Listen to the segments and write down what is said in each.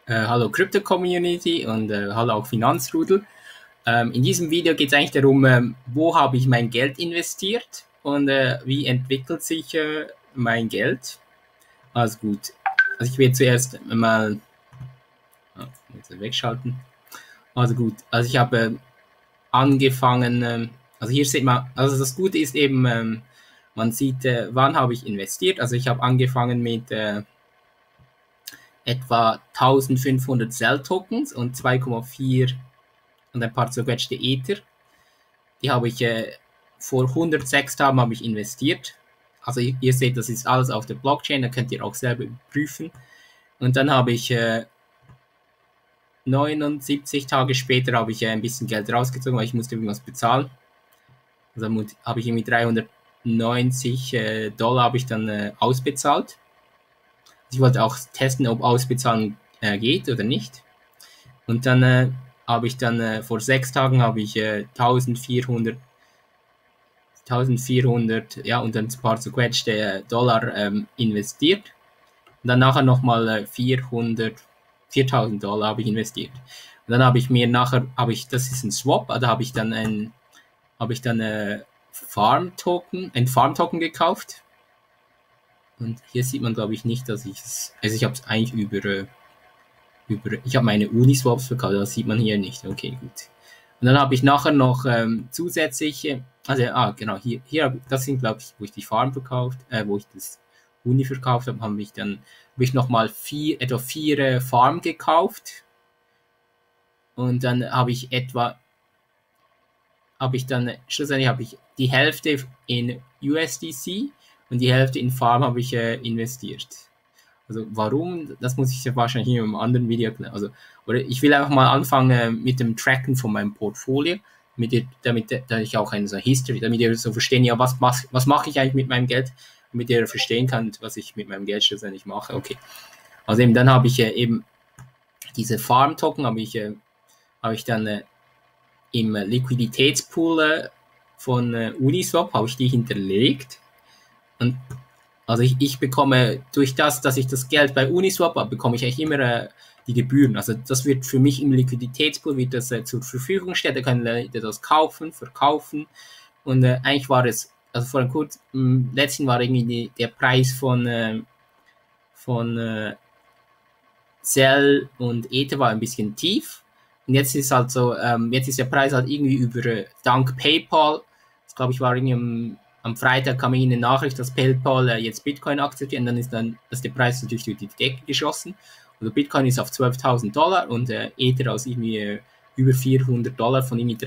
Hallo Crypto Community und hallo auch Finanzrudel. In diesem Video geht es eigentlich darum, wo habe ich mein Geld investiert und wie entwickelt sich mein Geld. Also gut, also ich will zuerst mal jetzt wegschalten. Also gut, also ich habe angefangen, also hier sieht man, also das Gute ist eben, man sieht, wann habe ich investiert. Also ich habe angefangen mit etwa 1500 Cell-Tokens und 2,4 und ein paar zerquetschte Ether. Die habe ich vor 106 Tagen habe ich investiert. Also ihr seht, das ist alles auf der Blockchain, da könnt ihr auch selber überprüfen. Und dann habe ich 79 Tage später habe ich ein bisschen Geld rausgezogen, weil ich musste irgendwas bezahlen. Also habe ich irgendwie 390 Dollar habe ich dann ausbezahlt. Ich wollte auch testen, ob Ausbezahlen geht oder nicht. Und dann habe ich dann vor 6 Tagen habe ich 1400 ja, und ein paar zerquetschte Dollar investiert. Und dann nachher nochmal 4000 Dollar habe ich investiert. Und dann habe ich mir nachher, das ist ein Swap, da habe ich dann ein Farm-Token gekauft. Und hier sieht man, glaube ich, nicht, dass ich es, also ich habe es eigentlich ich habe meine Uniswaps verkauft, das sieht man hier nicht. Okay, gut. Und dann habe ich nachher noch zusätzliche, also genau, hier das sind, glaube ich, wo ich die Farm verkauft, wo ich das Uni verkauft habe, habe ich nochmal etwa 4 Farm gekauft. Und dann schlussendlich habe ich die Hälfte in USDC und die Hälfte in Farm habe ich investiert. Also warum, das muss ich ja wahrscheinlich in einem anderen Video erklären. Also, oder ich will einfach mal anfangen mit dem Tracken von meinem Portfolio, damit ich auch eine so History, damit ihr so verstehen, ja, was mache ich eigentlich mit meinem Geld, damit ihr verstehen könnt, was ich mit meinem Geld schlussendlich mache. Okay. Also eben, dann habe ich eben diese Farm-Token habe ich dann im Liquiditätspool von Uniswap habe ich die hinterlegt. Und also ich bekomme durch das, dass ich das Geld bei Uniswap habe, bekomme ich eigentlich immer die Gebühren. Also das wird für mich im Liquiditätspool wird das zur Verfügung gestellt. Da können Leute das kaufen, verkaufen. Und eigentlich war es, also vor einem letzten war irgendwie der Preis von Cell und Ether war ein bisschen tief. Und jetzt ist halt so, jetzt ist der Preis halt irgendwie dank PayPal, das glaube ich war irgendwie am Freitag kam eine Nachricht, dass PayPal jetzt Bitcoin akzeptiert und dann ist der Preis natürlich durch die Decke geschossen. Also Bitcoin ist auf 12.000 Dollar und Ether aus irgendwie über 400 Dollar von irgendwie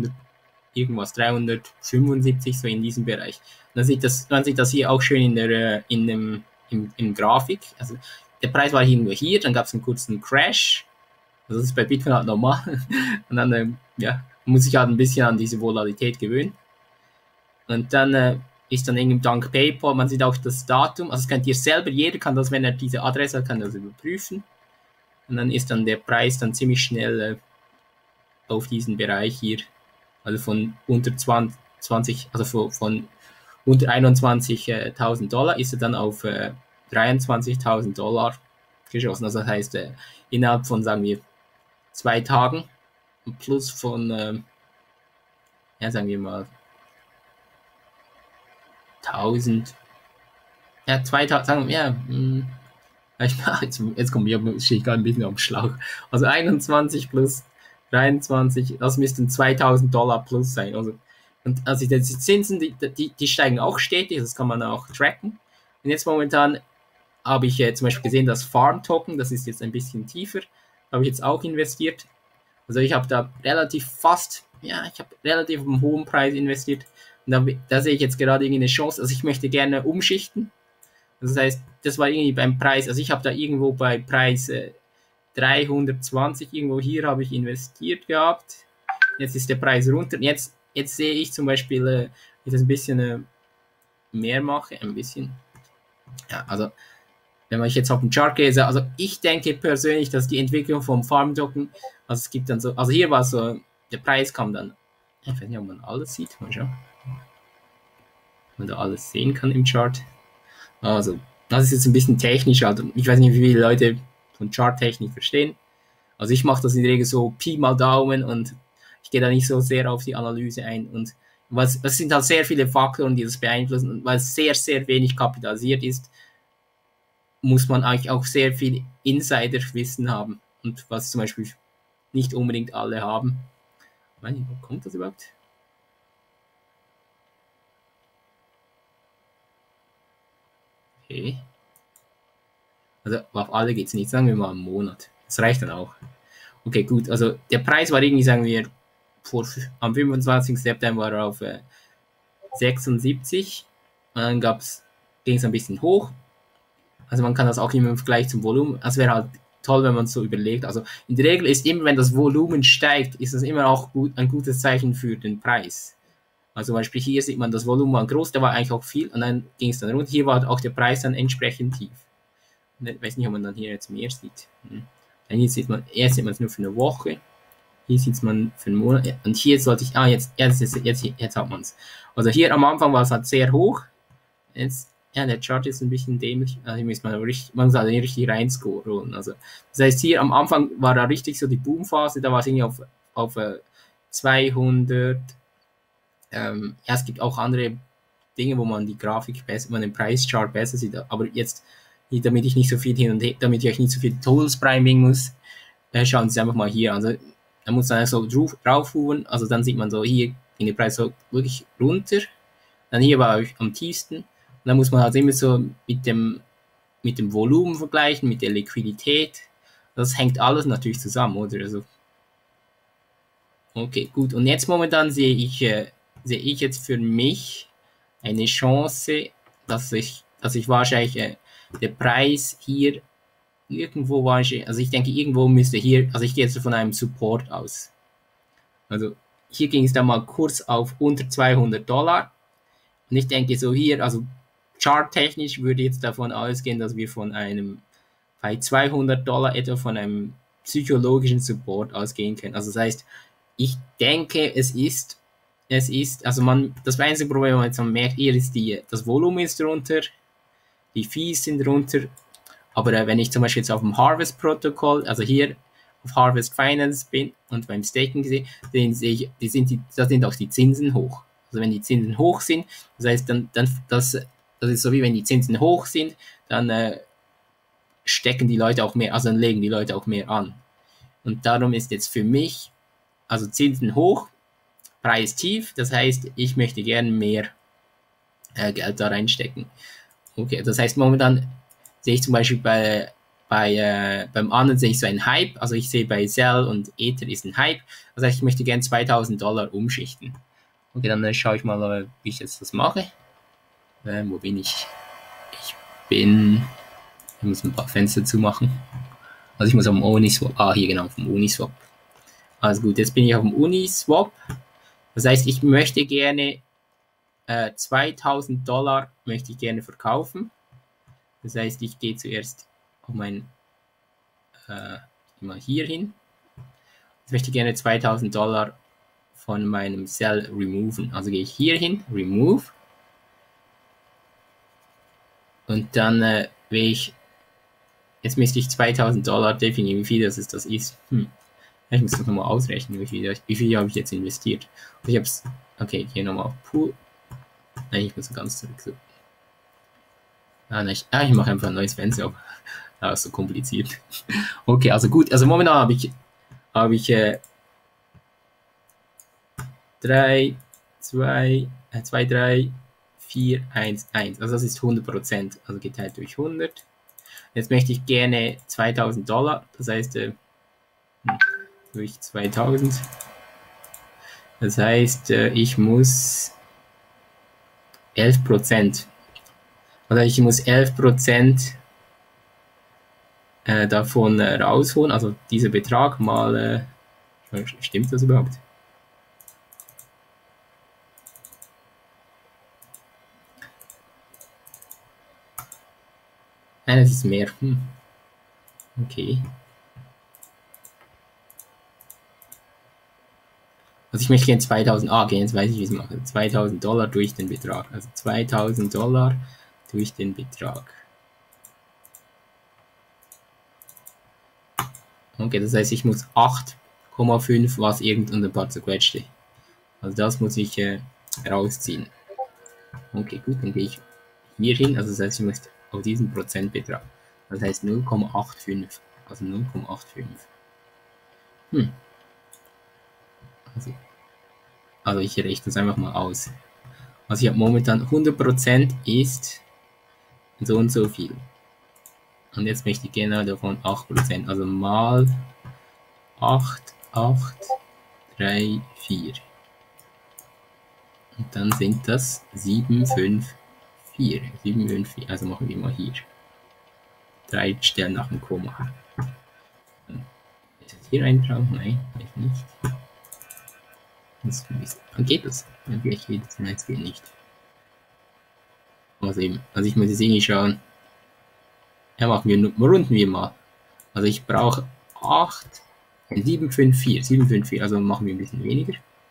375, so in diesem Bereich. Man sieht das hier auch schön im Grafik. Also der Preis war irgendwo hier, dann gab es einen kurzen Crash. Also das ist bei Bitcoin halt normal. Und dann muss ich halt ein bisschen an diese Volatilität gewöhnen. Und dann ist dann irgendwie dank PayPal, man sieht auch das Datum, also das könnt ihr selber, jeder kann das, wenn er diese Adresse hat, kann das überprüfen. Und dann ist dann der Preis dann ziemlich schnell auf diesen Bereich hier, also von unter 20, also von unter 21.000 Dollar ist er dann auf 23.000 Dollar geschossen. Also das heißt, innerhalb von, sagen wir, 2 Tagen, plus von, sagen wir mal, 1000, 2000, sagen wir, jetzt stehe ich gerade ein bisschen am Schlauch. Also 21 plus 23, das müssten 2000 Dollar plus sein. Also die Zinsen, die steigen auch stetig, das kann man auch tracken. Und jetzt momentan habe ich zum Beispiel gesehen, das Farm Token, das ist jetzt ein bisschen tiefer, habe ich jetzt auch investiert. Also ich habe da relativ einen hohen Preis investiert. Und da sehe ich jetzt gerade irgendeine Chance. Also ich möchte gerne umschichten. Das heißt, das war irgendwie beim Preis, also ich habe da irgendwo bei Preis 320, irgendwo hier habe ich investiert gehabt. Jetzt ist der Preis runter. Jetzt sehe ich zum Beispiel, wenn ich das ein bisschen mehr mache, ein bisschen. Ja, also wenn ich jetzt auf den Chart gehe, also ich denke persönlich, dass die Entwicklung vom Farm Token, also es gibt dann so, also hier war so, der Preis kam dann, ich weiß nicht, ob man alles sieht, mal schauen. Man da alles sehen kann im Chart. Also, das ist jetzt ein bisschen technisch, also ich weiß nicht, wie viele Leute von Charttechnik verstehen. Also ich mache das in der Regel so Pi mal Daumen und ich gehe da nicht so sehr auf die Analyse ein. Und das sind halt sehr viele Faktoren, die das beeinflussen. Und weil es sehr, sehr wenig kapitalisiert ist, muss man eigentlich auch sehr viel Insiderwissen haben. Und was zum Beispiel nicht unbedingt alle haben. Wo kommt das überhaupt? Okay. Also auf alle geht es nicht, sagen wir mal einen Monat. Das reicht dann auch. Okay, gut. Also der Preis war irgendwie, sagen wir, am 25. September war er auf 76. Und dann ging es ein bisschen hoch. Also man kann das auch immer im Vergleich zum Volumen. Das wäre halt toll, wenn man es so überlegt. Also in der Regel ist immer, wenn das Volumen steigt, ist das immer auch ein gutes Zeichen für den Preis. Also zum Beispiel hier sieht man, das Volumen war groß, da war eigentlich auch viel und dann ging es dann runter. Hier war auch der Preis dann entsprechend tief. Ich weiß nicht, ob man dann hier jetzt mehr sieht. Hier sieht man es nur für eine Woche. Hier sieht man für einen Monat. Und hier sollte ich, jetzt hat man es. Also hier am Anfang war es halt sehr hoch. Jetzt, ja, der Chart ist ein bisschen dämlich. Also hier müsste man muss also richtig reinscrollen. Also, das heißt, hier am Anfang war da richtig so die Boomphase. Da war es irgendwie auf 200. Es gibt auch andere Dinge, wo man die Grafik besser, man den Preischart besser sieht. Aber jetzt, damit ich nicht so viel damit ich euch nicht so viel Tools beibringen muss, schauen Sie einfach mal hier. Also da muss man so draufruhen. Also dann sieht man so, hier ging der Preis so wirklich runter. Dann hier war ich am tiefsten. Und dann muss man halt immer so mit dem Volumen vergleichen, mit der Liquidität. Das hängt alles natürlich zusammen, oder? Also, okay, gut. Und jetzt momentan sehe ich jetzt für mich eine Chance, dass ich wahrscheinlich der Preis hier irgendwo wahrscheinlich, also ich denke irgendwo müsste hier, also ich gehe jetzt von einem Support aus. Also hier ging es dann mal kurz auf unter $200 und ich denke so hier, also charttechnisch würde ich jetzt davon ausgehen, dass wir bei $200 etwa von einem psychologischen Support ausgehen können. Also das heißt, ich denke, also das einzige Problem, was man merkt, hier ist das Volumen ist runter, die Fees sind runter, aber wenn ich zum Beispiel jetzt auf dem Harvest-Protokoll, also hier auf Harvest Finance bin und beim Staking sehe, da sind auch die Zinsen hoch. Also wenn die Zinsen hoch sind, das heißt, das ist so wie wenn die Zinsen hoch sind, dann stecken die Leute auch mehr, also dann legen die Leute auch mehr an. Und darum ist jetzt für mich, also Zinsen hoch, Preis tief, das heißt, ich möchte gerne mehr Geld da reinstecken. Okay, das heißt, momentan sehe ich zum Beispiel beim anderen sehe ich so einen Hype, also ich sehe bei Cell und Ether ist ein Hype, das heißt, ich möchte gerne $2.000 umschichten. Okay, dann schaue ich mal, wie ich jetzt das mache. Wo bin ich? Ich muss ein paar Fenster zumachen. Also ich muss auf dem Uniswap, hier genau, auf dem Uniswap. Also gut, jetzt bin ich auf dem Uniswap. Das heißt, ich möchte gerne $2.000 möchte ich gerne verkaufen. Das heißt, ich gehe zuerst auf mal hier hin. Jetzt möchte ich gerne $2.000 von meinem Cell removen. Also gehe ich hier hin, remove. Und dann will ich, jetzt müsste ich $2.000 definieren, wie viel das ist. Ich muss das nochmal ausrechnen, wie viel habe ich jetzt investiert. Und ich habe es, okay, hier nochmal auf Pool. Nein, ich muss ganz zurück. So. Ich mache einfach ein neues Fenster auf. Das ist so kompliziert. Okay, also gut, also momentan habe ich 3, 2, 3, 4, 1, 1. Also das ist 100%, also geteilt durch 100. Jetzt möchte ich gerne $2.000, das heißt durch 2000. Das heißt, ich muss 11%. Also ich muss 11% davon rausholen, also dieser Betrag mal, stimmt das überhaupt? Nein, es ist mehr. Okay. Also ich möchte gerne 2000, okay, jetzt weiß ich, wie ich es mache. $2.000 durch den Betrag. Also $2.000 durch den Betrag. Okay, das heißt, ich muss 8,5, was irgend und ein paar zerquetschte. Also das muss ich rausziehen. Okay, gut, dann gehe ich hier hin. Also das heißt, ich muss auf diesen Prozentbetrag. Das heißt 0,85. Also 0,85. Also ich rechne es einfach mal aus. Also ich habe momentan 100% ist so und so viel. Und jetzt möchte ich genau davon 8%. Also mal 8, 8, 3, 4. Und dann sind das 7, 5, 4. 7, 5, 4. Also machen wir mal hier 3 Stellen nach dem Komma. Ist das hier eintragen? Nein, nicht. Dann geht das. Dann geht das. Nein, es geht nicht. Also eben. Also ich muss jetzt irgendwie schauen. Ja, runden wir mal. Also ich brauche 8, 7, 5, 4. 7, 5, 4. Also machen wir ein bisschen weniger.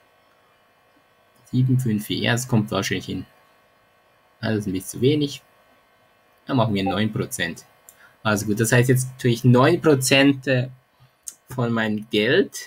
7, 5, 4. Ja, das kommt wahrscheinlich hin. Also das ist ein bisschen zu wenig. Dann machen wir 9%. Also gut, das heißt, jetzt tue ich 9% von meinem Geld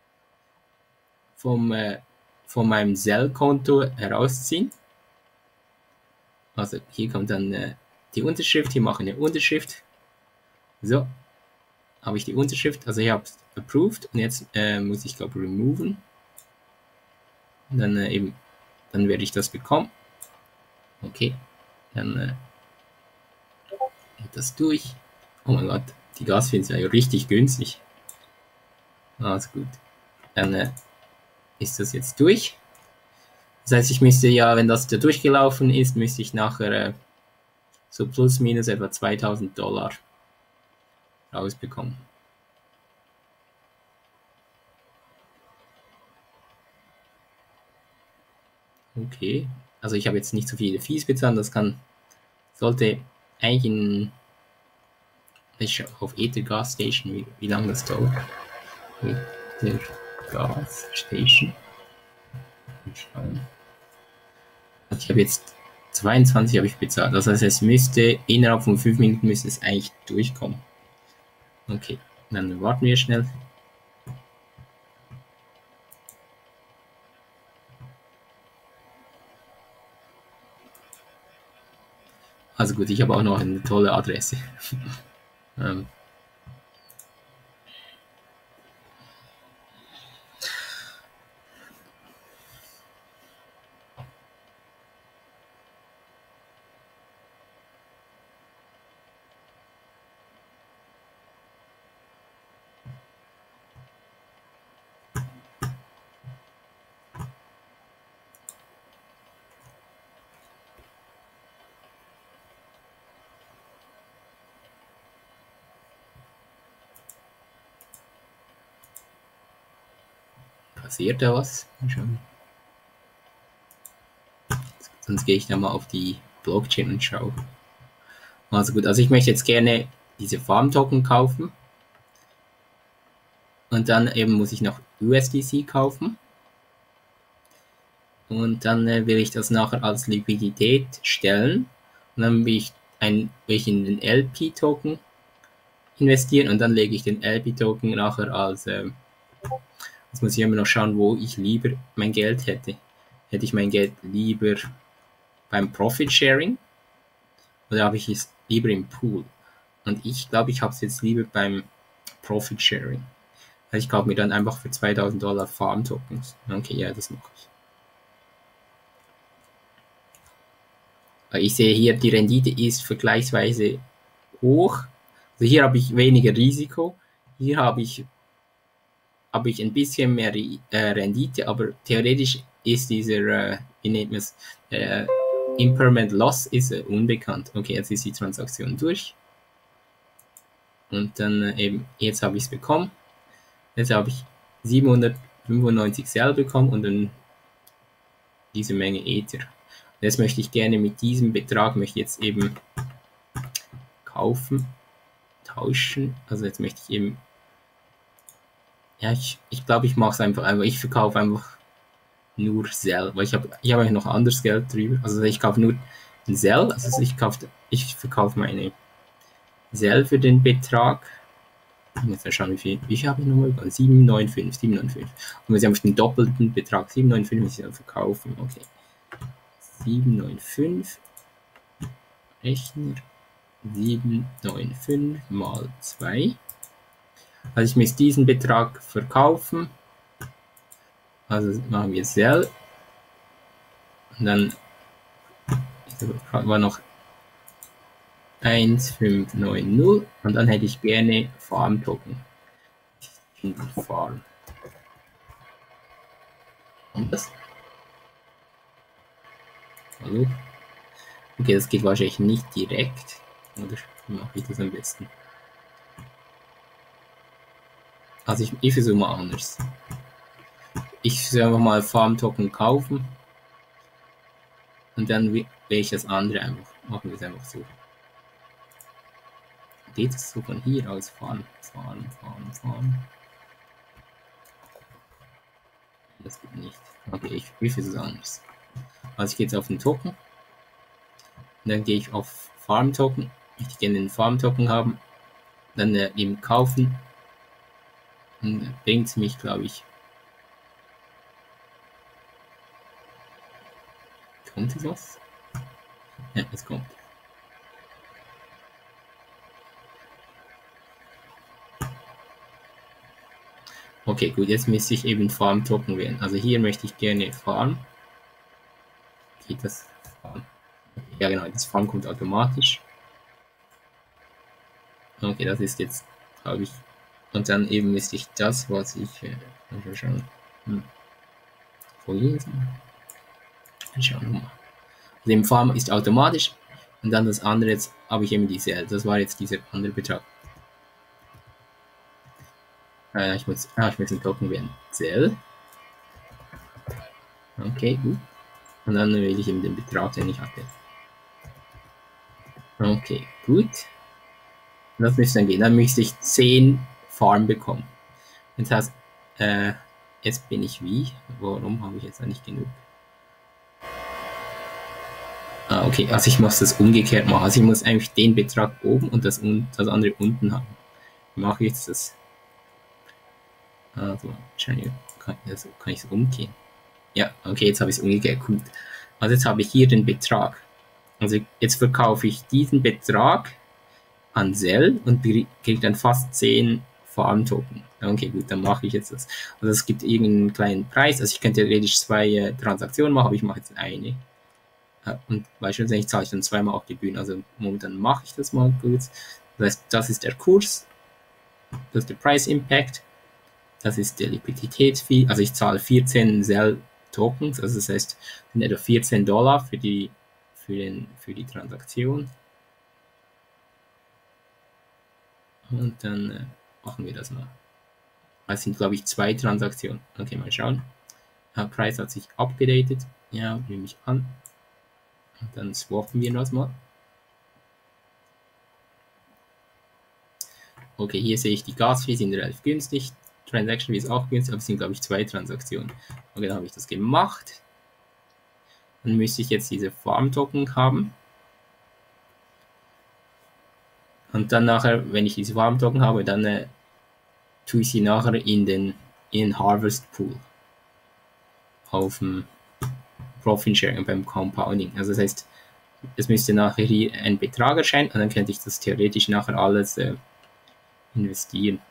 von meinem Zell-Konto herausziehen. Also hier kommt dann die Unterschrift, hier mache ich eine Unterschrift. So, habe ich die Unterschrift, also ich habe es approved und jetzt muss ich glaube removen. Und dann dann werde ich das bekommen. Okay, dann geht das durch. Oh mein Gott, die Gasfees sind ja richtig günstig. Also gut, dann ist das jetzt durch. Das heißt, ich müsste ja, wenn das da durchgelaufen ist, müsste ich nachher so plus minus etwa $2000 rausbekommen. Okay, also ich habe jetzt nicht so viele Fees bezahlt, das sollte eigentlich in auf Ether Gas Station, wie lange das dauert. Ether Gas Station. Also ich habe jetzt 22 habe ich bezahlt. Das heißt, es müsste innerhalb von 5 Minuten müsste es eigentlich durchkommen. Okay, dann warten wir schnell. Also gut, ich habe auch noch eine tolle Adresse. Passiert da was? Sonst gehe ich da mal auf die Blockchain und schaue. Also gut, also ich möchte jetzt gerne diese Farm-Token kaufen. Und dann eben muss ich noch USDC kaufen. Und dann will ich das nachher als Liquidität stellen. Und dann will ich in den LP-Token investieren und dann lege ich den LP-Token nachher als, jetzt muss ich immer noch schauen, wo ich lieber mein Geld hätte. Hätte ich mein Geld lieber beim Profit Sharing oder habe ich es lieber im Pool? Und ich glaube, ich habe es jetzt lieber beim Profit Sharing. Also ich kaufe mir dann einfach für $2000 Farm Tokens. Okay, ja, das mache ich. Ich sehe hier, die Rendite ist vergleichsweise hoch. Also hier habe ich weniger Risiko. Hier habe ich ein bisschen mehr Rendite, aber theoretisch ist dieser, wie nennt man es, Impermanent Loss ist unbekannt. Okay, jetzt ist die Transaktion durch. Und dann jetzt habe ich es bekommen. Jetzt habe ich 795 Cell bekommen und dann diese Menge Ether. Und jetzt möchte ich gerne mit diesem Betrag, jetzt eben kaufen, tauschen. Also jetzt möchte ich eben, ja, ich glaube, ich mache es einfach, ich verkaufe einfach nur Cell, weil ich habe eigentlich noch anderes Geld drüber. Also ich kaufe nur ein Cell, also ich verkaufe meine Cell für den Betrag. Jetzt mal schauen, wie viel habe ich nochmal bekommen? 795. Und wir haben den doppelten Betrag. 795 muss ich dann verkaufen. Okay. 795 Rechner. 795 mal 2. Also ich muss diesen Betrag verkaufen. Also machen wir Sell. Und dann war noch 1590 und dann hätte ich gerne Farm Token. Farm. Und das? Hallo? Okay, das geht wahrscheinlich nicht direkt. Oder wie mache ich das am besten? Also ich versuche mal anders. Ich soll einfach mal Farm Token kaufen. Und dann wähle ich das andere einfach. Machen wir es einfach so. Geht es so von hier aus fahren? Das geht nicht. Okay, ich prüfe es anders. Also ich gehe jetzt auf den Token. Und dann gehe ich auf Farm Token. Ich möchte gerne den Farm Token haben. Dann eben kaufen. Und bringt es mich, glaube ich. Kommt es was? Ja, es kommt. Okay, gut, jetzt müsste ich eben Farm Token wählen. Also hier möchte ich gerne Farm. Geht das? Farm. Ja genau, das Farm kommt automatisch. Okay, das ist jetzt, glaube ich. Und dann eben müsste ich das, was ich schon vorlesen. Schauen wir mal. Also im Farm ist automatisch und dann das andere, jetzt habe ich eben die Sell. Das war jetzt dieser andere Betrag. Ich muss den Token wählen. Sell. Okay, gut. Und dann wähle ich eben den Betrag, den ich hatte. Okay, gut. Und das müsste dann gehen. Dann müsste ich 10 Farm bekommen. Das heißt, jetzt bin ich wie? Warum habe ich jetzt nicht genug? Okay, also ich muss das umgekehrt machen. Also ich muss eigentlich den Betrag oben und das andere unten haben. Wie mache ich jetzt das? Also, kann ich es umgehen? Ja, okay, jetzt habe ich es umgekehrt. Gut. Also jetzt habe ich hier den Betrag. Also jetzt verkaufe ich diesen Betrag an Sell und kriege dann fast 10 Farm Token. Okay, gut, dann mache ich jetzt das. Also es gibt irgendeinen kleinen Preis. Also ich könnte theoretisch 2 Transaktionen machen, aber ich mache jetzt eine. Und beispielsweise zahle ich dann 2-mal auch Gebühren. Also momentan mache ich das mal kurz. Das heißt, das ist der Kurs, das ist der Price Impact, das ist der Liquiditätsfee. Also ich zahle 14 Sell Tokens, also das heißt, sind etwa $14 für die Transaktion. Und dann machen wir das mal. Das sind, glaube ich, 2 Transaktionen. Okay, mal schauen. Preis hat sich abgedatet. Ja, nehme ich an. Und dann swappen wir das mal. Okay, hier sehe ich, die Gas-Fees sind relativ günstig. Transaction Fees auch günstig, aber es sind, glaube ich, 2 Transaktionen. Okay, dann habe ich das gemacht. Dann müsste ich jetzt diese Farm-Token haben. Und dann nachher, wenn ich diese Farm-Token habe, dann tue ich sie nachher in den Harvest Pool. Auf dem Profit Sharing beim Compounding. Also das heißt, es müsste nachher hier ein Betrag erscheinen und dann könnte ich das theoretisch nachher alles investieren.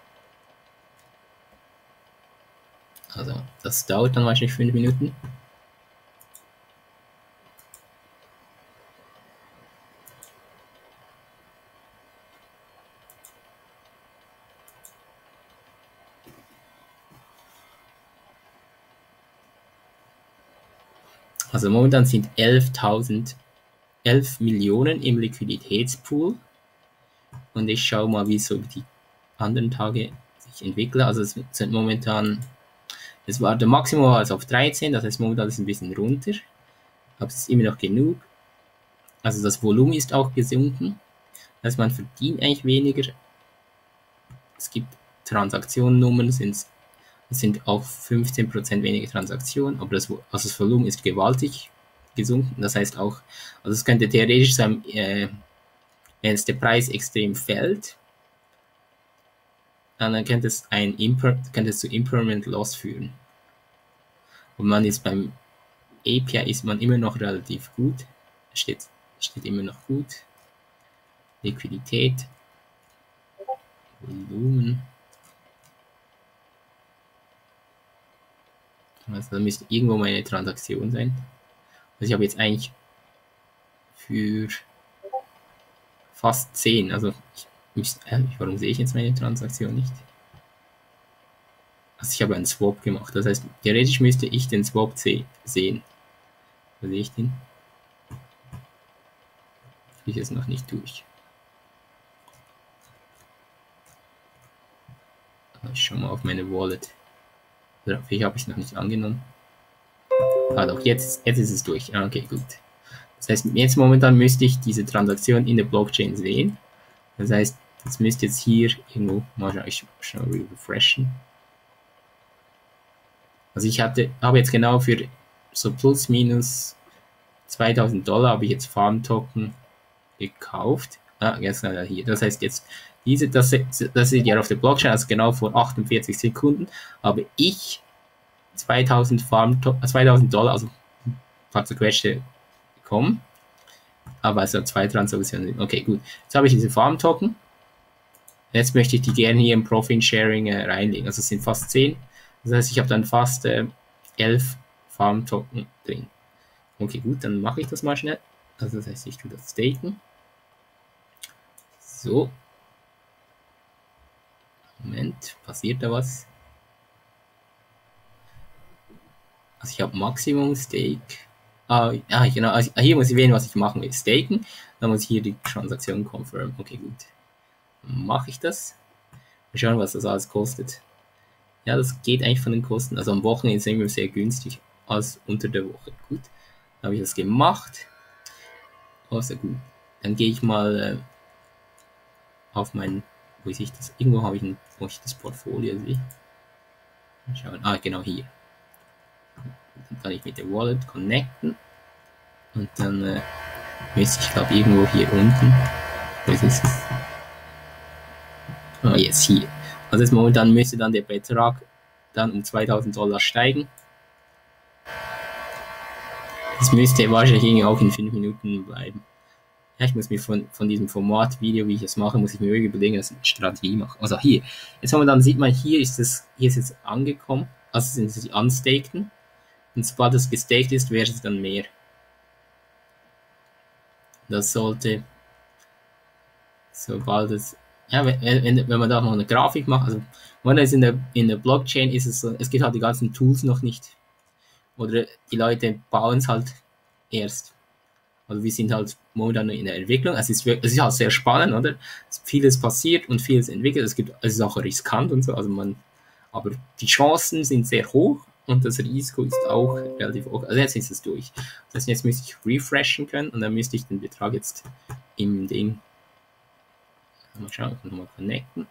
Also das dauert dann wahrscheinlich 5 Minuten. Also momentan sind 11 Millionen im Liquiditätspool. Und ich schaue mal, wie so die anderen Tage sich entwickeln. Also es sind momentan, es war der Maximum also auf 13, das heißt momentan ist es ein bisschen runter. Aber es ist immer noch genug. Also das Volumen ist auch gesunken. Das heißt, man verdient eigentlich weniger. Es gibt Transaktionsnummern, es sind auch 15% weniger Transaktionen, aber das Volumen ist gewaltig gesunken. Das heißt auch, also es könnte theoretisch sein, wenn jetzt der Preis extrem fällt, dann könnte es zu Impermanent Loss führen. Und man ist beim API ist man immer noch relativ gut. Steht immer noch gut. Liquidität, Volumen. Also da müsste irgendwo meine Transaktion sein. Also ich habe jetzt eigentlich für fast 10, also warum sehe ich jetzt meine Transaktion nicht? Also ich habe einen Swap gemacht, das heißt, theoretisch müsste ich den Swap sehen. Wo sehe ich den? Ich es noch nicht durch. Ich schaue mal auf meine Wallet. Oder vielleicht habe ich es noch nicht angenommen. Ah doch, jetzt ist es durch. Ah, okay, gut. Das heißt, jetzt momentan müsste ich diese Transaktion in der Blockchain sehen. Das heißt, das müsste jetzt hier irgendwo, mal schauen, ich schnell refreshen. Also ich habe jetzt genau für so plus minus $2000 habe ich jetzt Farm Token gekauft. Ah, jetzt hier. Das heißt jetzt, das seht ihr auf der Blockchain, also genau vor 48 Sekunden, habe ich $2000, also paar zerquetschte bekommen. Aber also 2 Transaktionen sind. Okay, gut. Jetzt habe ich diese Farm Token. Jetzt möchte ich die gerne hier im Profit Sharing reinlegen. Also es sind fast 10. Das heißt, ich habe dann fast 11 Farm Token drin. Okay, gut, dann mache ich das mal schnell. Also das heißt, ich tue das staken. So. Moment, passiert da was? Also ich habe Maximum Stake. Genau, also hier muss ich wählen, was ich machen will. Staken. Dann muss ich hier die Transaktion confirm. Okay, gut. Mache ich das. Mal schauen, was das alles kostet. Ja, das geht eigentlich von den Kosten. Also am Wochenende ist es immer sehr günstig als unter der Woche. Gut. Dann habe ich das gemacht. Oh, sehr gut. Dann gehe ich mal auf mein, wo sehe ich das? Irgendwo habe ich wo ich das Portfolio sehe. Mal schauen. Ah, genau hier. Dann kann ich mit der Wallet connecten. Und dann müsste ich, glaube irgendwo hier unten. Wo ist es? Ah, jetzt hier. Also jetzt momentan müsste dann der Betrag dann um $2000 steigen. Das müsste wahrscheinlich auch in 5 Minuten bleiben. Ja, ich muss mir von diesem Format-Video, wie ich es mache, muss ich mir wirklich überlegen, dass ich eine Strategie mache. Also hier, jetzt momentan sieht man, hier ist jetzt angekommen, also sind es die Unstakten. Und sobald es gestaked ist, wäre es dann mehr. Das sollte, sobald es, ja, wenn man da noch eine Grafik macht, also wenn es in der Blockchain ist es so, es gibt halt die ganzen Tools noch nicht. Oder die Leute bauen es halt erst. Also wir sind halt momentan in der Entwicklung. Es ist halt sehr spannend, oder? Vieles passiert und vieles entwickelt. Es ist auch riskant und so. Aber die Chancen sind sehr hoch und das Risiko ist auch relativ hoch. Also jetzt ist es durch. Das heißt, jetzt müsste ich refreshen können und dann müsste ich den Betrag jetzt im Ding. Mal schauen, ich kann nochmal connecten.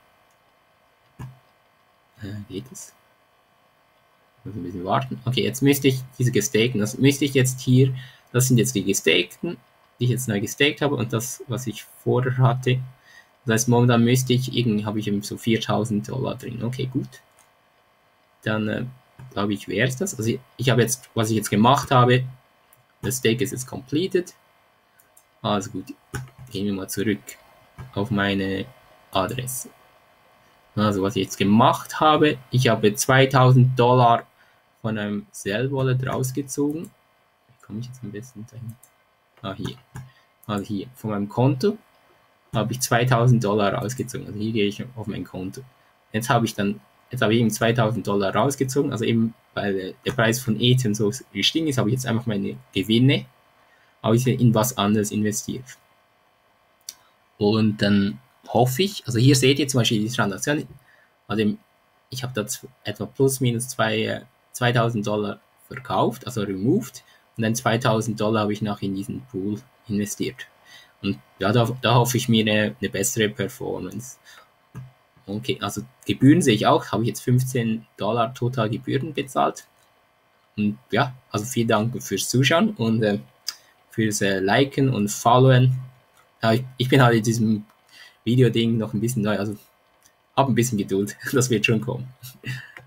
Geht es? Muss ein bisschen warten. Okay, jetzt müsste ich diese gestakten, das müsste ich jetzt hier, das sind jetzt die gestakten, die ich jetzt neu gestaked habe und das, was ich vorher hatte. Das heißt, momentan müsste ich, irgendwie habe ich eben so $4000 drin. Okay, gut. Dann glaube ich, wäre es das. Also ich habe jetzt, was ich jetzt gemacht habe, das Stake ist jetzt completed. Also gut, gehen wir mal zurück auf meine Adresse. Also was ich jetzt gemacht habe, ich habe $2000 von einem Cell-Wallet rausgezogen. Wie komme ich jetzt am besten dahin? Ah, hier. Also hier, von meinem Konto habe ich $2000 rausgezogen. Also hier gehe ich auf mein Konto. Jetzt habe ich eben $2000 rausgezogen. Also eben, weil der Preis von Ether so gestiegen ist, habe ich jetzt einfach meine Gewinne in was anderes investiert. Und dann hoffe ich, also hier seht ihr zum Beispiel die Transaktion, also ich habe da etwa plus minus $2000 verkauft, also removed, und dann $2000 habe ich noch in diesen Pool investiert. Und ja, da hoffe ich mir eine bessere Performance. Okay, also Gebühren sehe ich auch, habe ich jetzt $15 total Gebühren bezahlt. Und ja, also vielen Dank fürs Zuschauen und fürs Liken und Followen. Ja, ich bin halt in diesem Video-Ding noch ein bisschen neu, also hab ein bisschen Geduld, das wird schon kommen.